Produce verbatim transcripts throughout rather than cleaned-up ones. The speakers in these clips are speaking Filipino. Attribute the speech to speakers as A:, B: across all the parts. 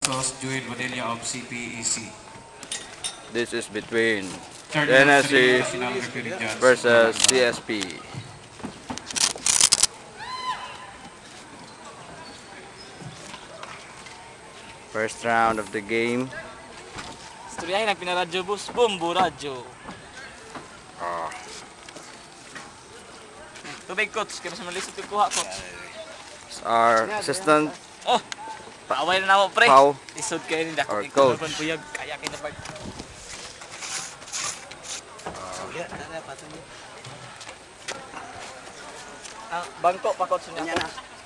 A: Joel Vadilla of C P E C.
B: This is between
A: Third
B: N S C
A: National Referee Judge
B: versus
A: Rolando.
B: C S P. First round of the game.
C: Istoryahin ang pinaradyo, boss. Bumbo radyo.
B: Oh.
C: Tubig, coach. Kaya mas malisod yung kuha, coach.
B: Our assistant
C: Oh! Paaway na ako, pre.
B: Pau
C: Isod kayo nila.
B: or coach.
C: Puyag. Kaya kita pa. Ah, bangko pa, coach niya.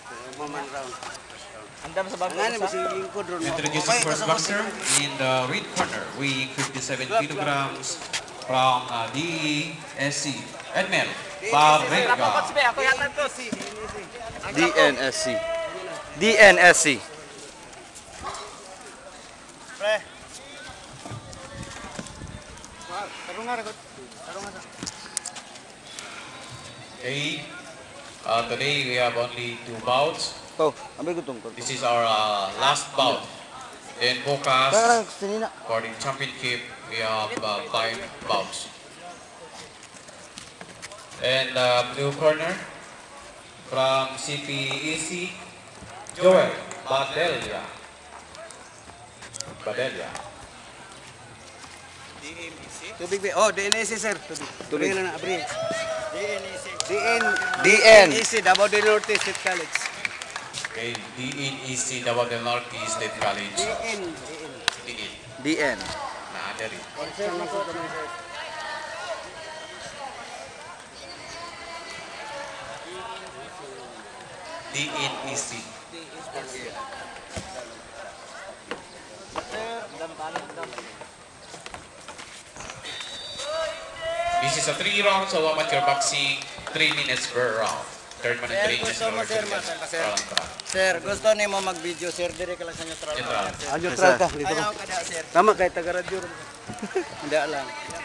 C: Andam sa bangko.
A: Introducing first boxer in the red corner, weighing fifty-seven kilograms from uh, D E S C, Edmel Barrega.
C: Coach, be. Ako yata, coach.
B: D N S C. D N S C.
C: Pre.
A: Okay, uh, today we have only two bouts.
B: Oh, ambil gutong ko.
A: This is our uh, last bout. In Bukas, for the championship, we have uh, five bouts. And uh, blue corner, from C P E C, Joel Badelia. Badelia.
D: Tubig be. Oh, D N A C sir. Tubig.
B: Tubig.
D: Abri lang na, abri. D N A C. D N
B: D N.
D: A C Davao del Norte State College.
A: Okay, D N E C, Davao del Norte State College.
D: D N.
A: D N.
B: D N.
A: Nah, dari. D N E C. This is a three rounds of amateur boxing, three minutes per round. Third man and three minutes per round.
D: Sir, gusto ni mo mag-video sir, dire ka lang sa neutral.
A: Neutral.
D: Ah, neutral ka. Dito ka. Sir. Tama kay taga radyo. Hindi lang.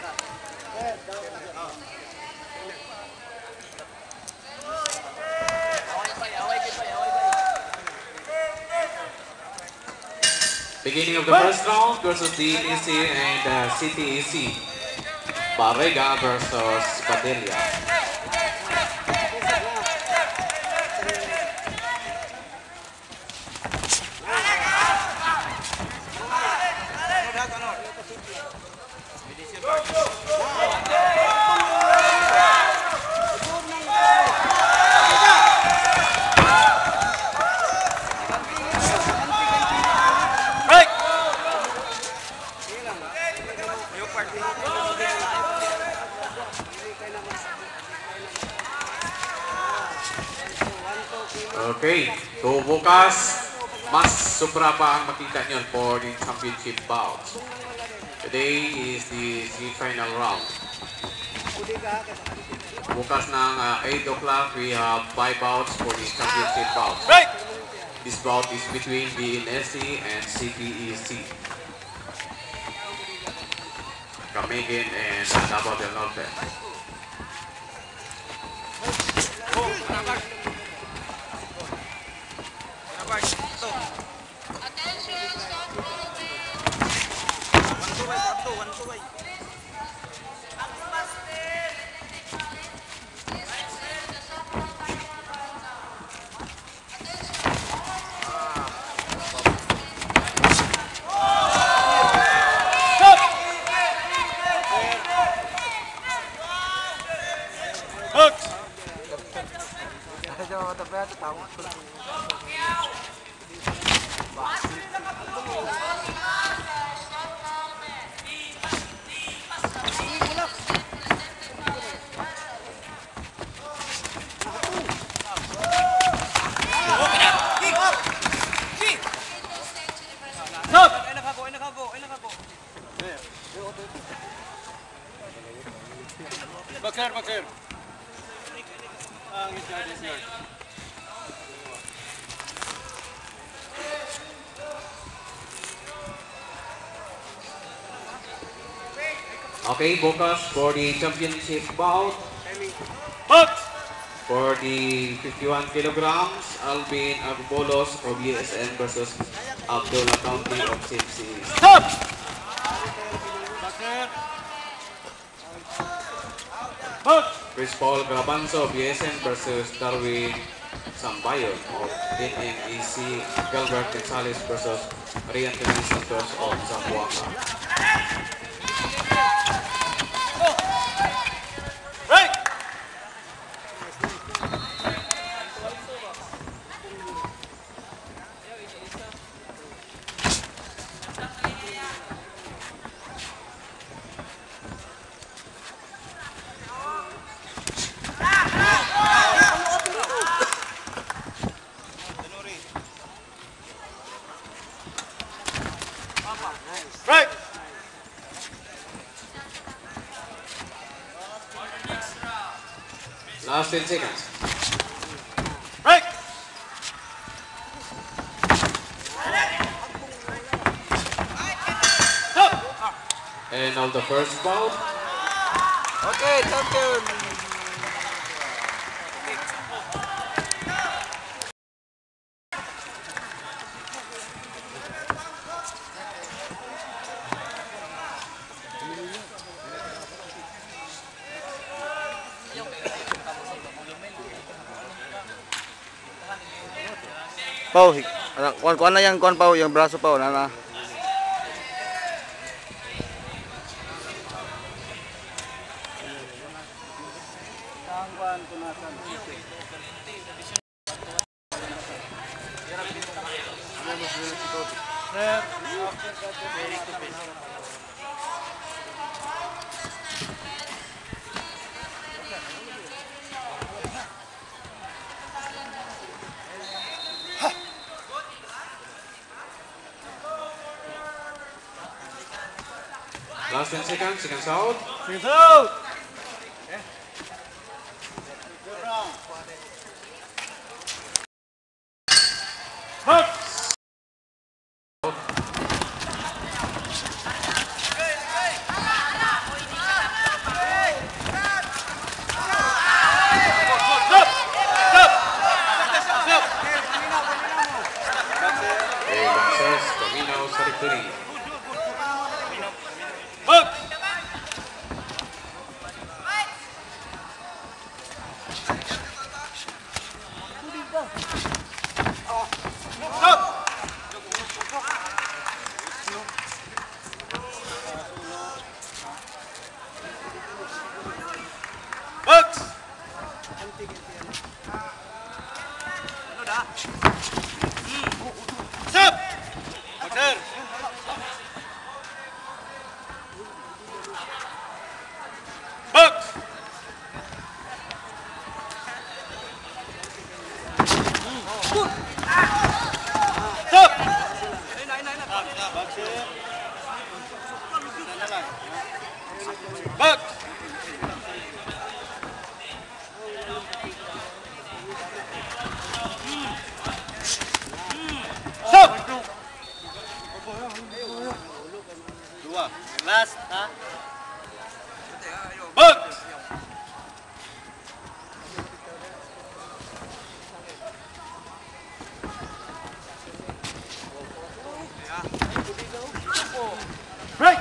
A: Beginning of the first round versus D N E C and uh, C T E C. Barrega versus Badelia. Okay, so bukas, mas sobra pa ang makita nyo for the championship bout. Today is the, the final round. Bukas ng uh, eight o'clock, we have five bouts for the championship bout. This bout is between D N S C and C P E C. Camiguin and Davao del Norte.
D: Bakar, bakar. Ah, ngit ngit ngit.
A: Okay, bukas for the championship bout. For the fifty-one kilograms, Alvin Agbolos of U S N versus Abdullah County of Tipsy.
C: Stop!
A: Chris Paul Grabanzo B S N versus Darwin Sambayon of N M E C. Gilbert Gonzalez versus Rian Anthony Santos of Zamboanga.
C: Right! Right!
A: Last ten seconds.
C: Right!
A: And on the first foul,
D: Okay, champion.
B: Pau, anak kuan kuan na yang kuan Pau, yang braso Pau na na.
A: last ten seconds, seconds out.
C: Seconds out!
D: Last, ha?
C: Box! Break!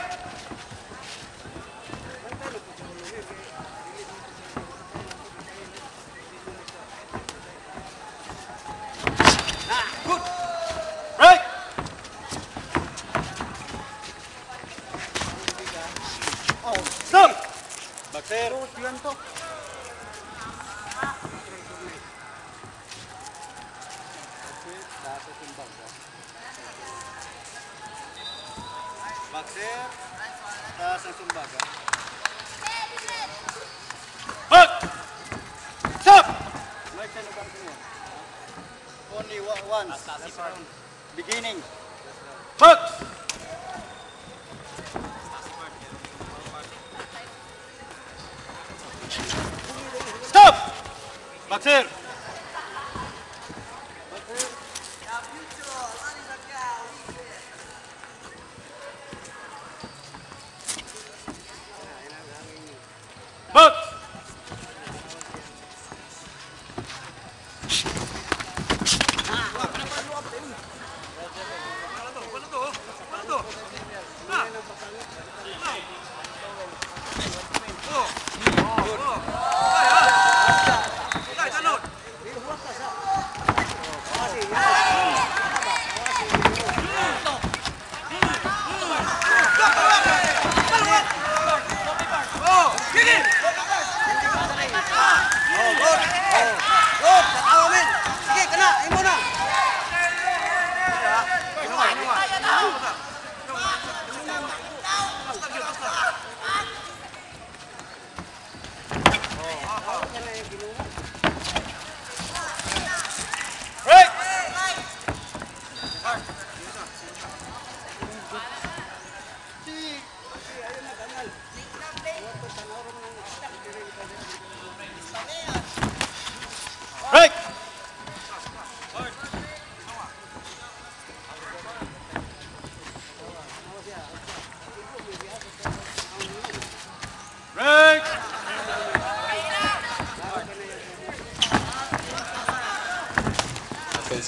C: Good! Break! Stop!
D: Bakser. Yun to. Bakser. Taas ang sumbaga.
C: Box! Stop!
D: Only wa- once. Beginning.
C: Box! Stop! Boxer! Box!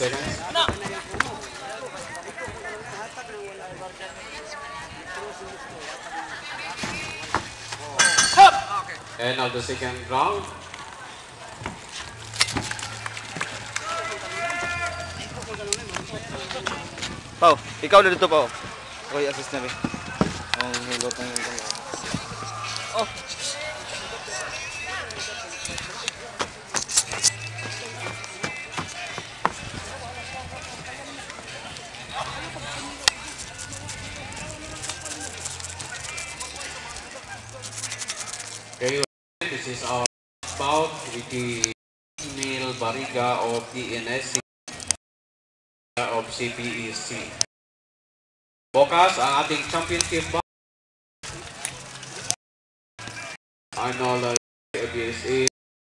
A: seconds. End of the second round.
B: Pau, ikaw na dito, Pau. Ako yung assist na rin. Ang hilot na yung tanong. Oh!
A: Okay, this is our bout with the Neil Bariga of D N S C of C P E C. Bukas ang ating championship bout. Arnold A B S A.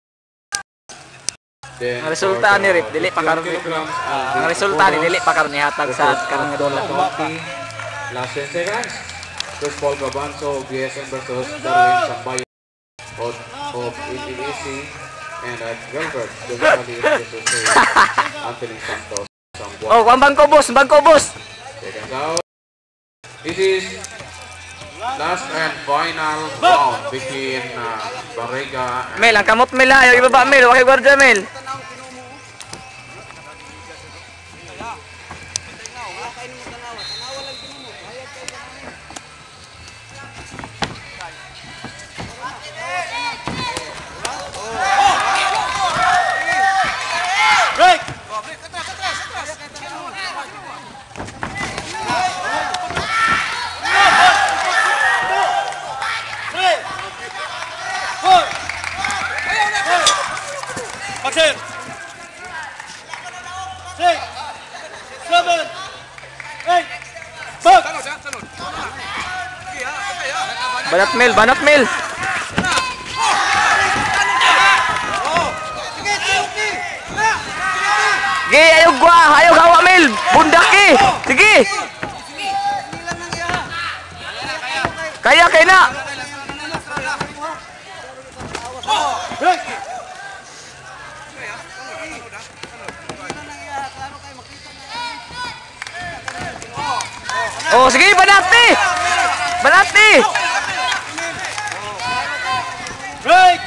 A: Then
C: Ang resulta ni Rip, dili pa karon. Ang resulta ni dili pa karon ihatag sa karong nga dola.
A: Last ten seconds. Chris Paul Gabanzo, B S N versus Darwin Sambayo of, of A B S A. And at Gilbert, Duvalli versus Anthony Santos.
C: Oh, kuan bangko boss, bangko boss.
A: Seconds out. This is last and final round between uh, Barriga and
C: Mel, ang kamot Mel ha, yung ibaba Mel, wakay gwardiya Mel. Banat Mel, banat Mel. Sige, ayaw gwa, ayaw gawa Mel. Bundaki. Sige. Kaya kaya na. Oh, sige, banati. Banati.
D: Break!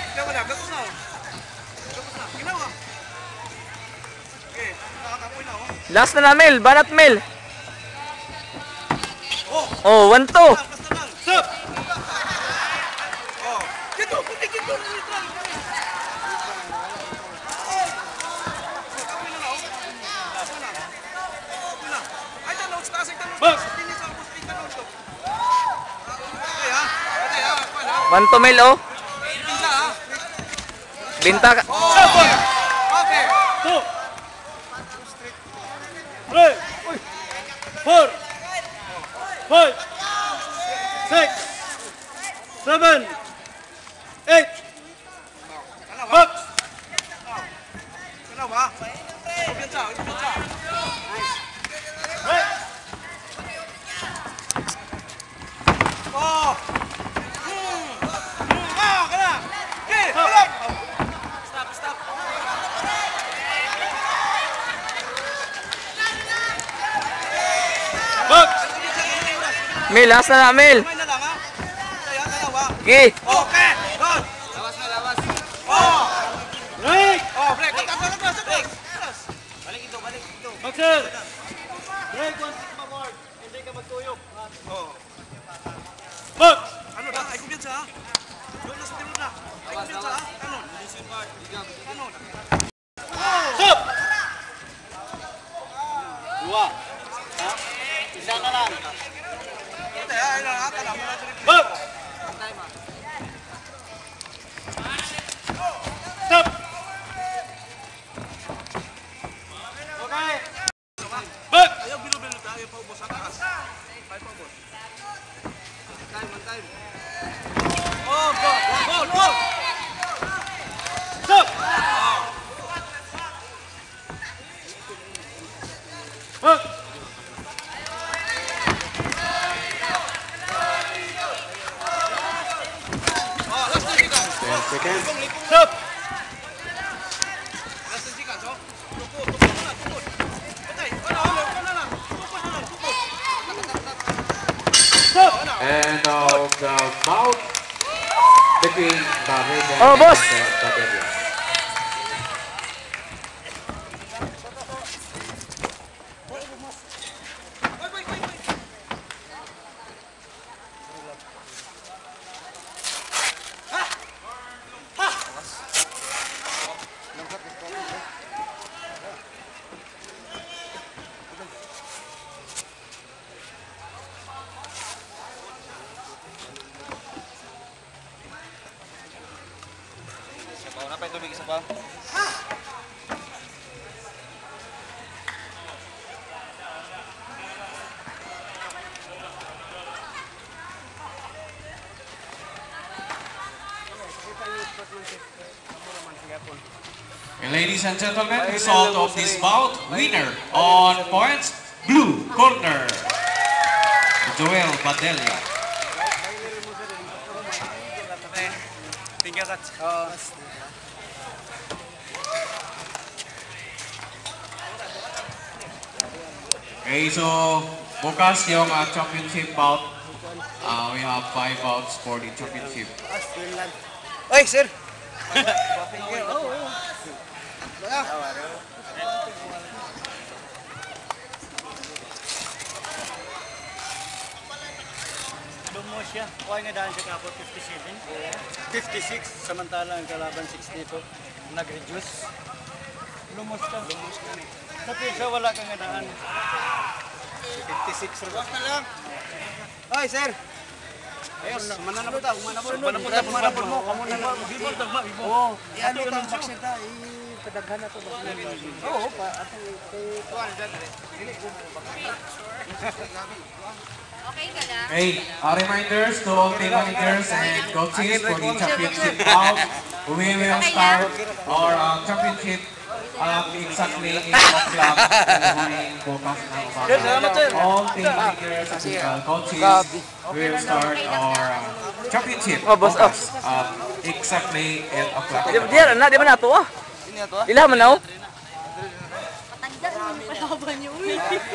C: Last na na Mel, banat Mel. Oh, one two.
D: Stop! Oh, dito, puti dito.
C: One two Mel oh. Binta ka.
D: Okay. Two. Three. Four. Five. Six. Seven. Eight. Box. Kenapa? Biasa, biasa. Right. Oh. Hmm. Ah, kena. Okay, stop. Stop, stop. Box.
C: Mel, last na na Mel.
D: Main na lang ha. Kaya dalawa.
C: Okay.
D: Okay. Good. Lawas na, lawas. Oh. Break. Oh, break. Break. Break. Balik ito, balik ito. Boxer. Break once it's forward. Hindi ka magtuyok. Oh. Box. Ano na? Ay kumpiyansa ha. Doon na sa timod na. Ay kumpiyansa ha. Kanon. Kanon. Stop. Dua. Ha? Isa na lang. Ito ya, ay na. Kanon. Box. Stop. Okay. Back. Ayaw bilo-bilo tayo paubos sa taas. Tayo paubos. Time, one time. Oh, go, go, go. Stop. Back. Oh, last ten seconds.
A: ten seconds.
D: Stop. Last ten seconds, oh. Tukod, tukod muna, tukod.
A: And uh, the bout between the Raven
C: Oh, boss!
A: and the Barbarian.
B: Apa itu big isa pa?
A: And ladies and gentlemen, result of this bout, winner on points, blue corner, Joel Badelia.
D: Tinggal kat.
A: Okay, so bukas yung uh, championship bout. Uh, we have five bouts for the championship.
D: Oy, sir. Lumos siya. Kuha nga dahil siya kapot fifty-seven. fifty-six, samantala ang kalaban sixty-two. Nag-reduce. Lumos ka. Lumos ka ni. Tapi siya wala kang daan. fifty-six rin. na lang. Hoy, sir. Ayos, mananapod ta, mananapod. Mananapod ta, mananapod mo. Kamo na lang. Bibot tagma, bibot. Oo. Ano tang baksita, ipadaghan na to. Oo, pa ato kay kuan dyan. Dili ko
E: Okay ka na?
A: Hey, uh, reminders to all team managers and coaches for the championship bout. We will start our uh, championship um, exactly eight o'clock during bukas ng umaga. All team managers and uh, coaches will start our uh, championship
C: Oh, boss, oh.
A: bukas um, exactly eight o'clock.
C: Di di na di man nato ah. Ila man naw.
E: Matanda naman yung palaban niyo. Uy.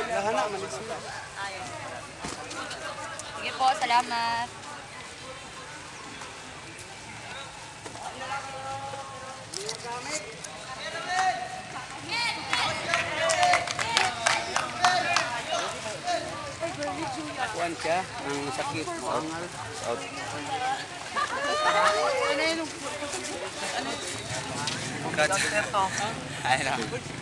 E: Sige po, salamat.
D: kuan siya, ang sakit.
B: Out.
E: Ano yun?
B: Ay na.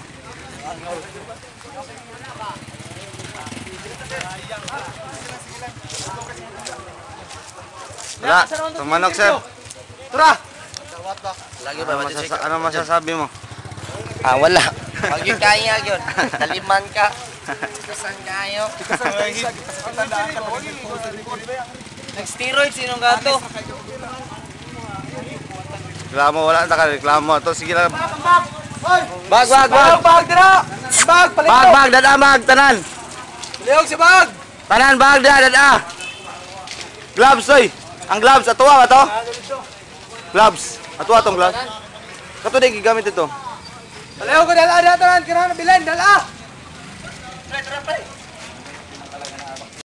B: Wala, tumanok sir. Tura!
F: Lagi
B: Ano, masasa ano masasabi mo?
F: Ah, wala. Pag yung kaya yun, taliman ka. Ikusan kayo. Nag-steroid, sinong gato?
B: Reklamo, wala na ka reklamo. Ito, sige lang.
F: Bag, bag, bag! Bag, tira! Bag, palit
B: Bag, bag, dada, bag, tanan.
F: Liyog si bag!
B: Tanan, bag, dada, dada. Gloves, oy. Ang gloves, atuwa ba to? Gloves. Atuwa tong gloves. Kato din gigamit ito.
F: Liyog ko, dala, dala, tanan. Kira na bilen, dala! Tara, tara, pre!